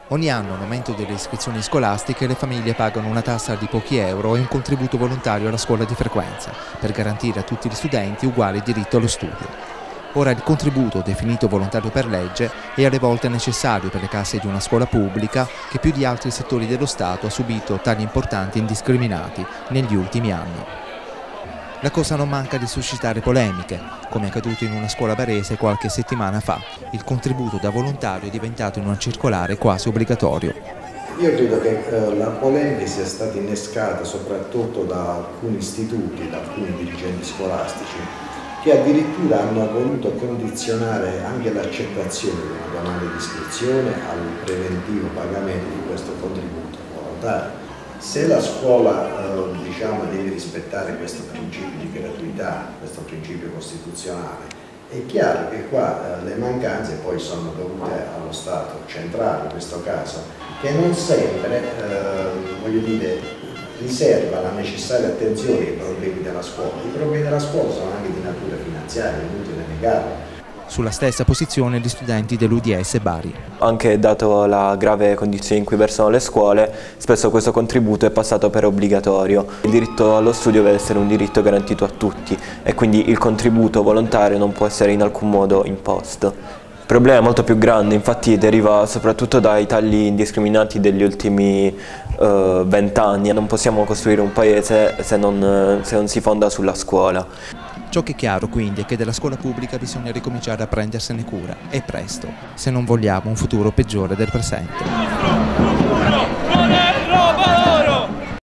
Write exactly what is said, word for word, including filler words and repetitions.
Ogni anno, all'aumento delle iscrizioni scolastiche, le famiglie pagano una tassa di pochi euro e un contributo volontario alla scuola di frequenza, per garantire a tutti gli studenti uguale diritto allo studio. Ora il contributo, definito volontario per legge, è alle volte necessario per le casse di una scuola pubblica che più di altri settori dello Stato ha subito tagli importanti e indiscriminati negli ultimi anni. La cosa non manca di suscitare polemiche, come è accaduto in una scuola barese qualche settimana fa. Il contributo da volontario è diventato in una circolare quasi obbligatorio. Io credo che eh, la polemica sia stata innescata soprattutto da alcuni istituti, da alcuni dirigenti scolastici, che addirittura hanno voluto condizionare anche l'accettazione di una domanda di iscrizione al preventivo pagamento di questo contributo volontario. Se la scuola eh, diciamo, deve rispettare questo principio di gratuità, questo principio costituzionale, è chiaro che qua eh, le mancanze poi sono dovute allo Stato centrale in questo caso, che non sempre eh, voglio dire, riserva la necessaria attenzione ai problemi della scuola. I problemi della scuola sono anche di natura finanziaria, è inutile negarlo. Sulla stessa posizione gli studenti dell'U D S Bari. Anche dato la grave condizione in cui versano le scuole, spesso questo contributo è passato per obbligatorio. Il diritto allo studio deve essere un diritto garantito a tutti e quindi il contributo volontario non può essere in alcun modo imposto. Il problema è molto più grande, infatti deriva soprattutto dai tagli indiscriminati degli ultimi vent'anni. Uh, non possiamo costruire un paese se non, se non si fonda sulla scuola. Ciò che è chiaro quindi è che della scuola pubblica bisogna ricominciare a prendersene cura, e presto, se non vogliamo un futuro peggiore del presente.